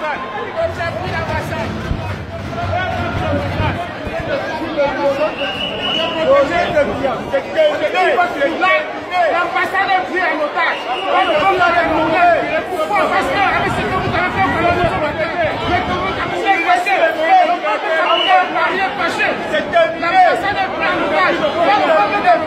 L'ambassade est prise en otage. Comme l'a demandé, parce que avec ce que vous avez fait, vous avez l'ambassade est prise en otage.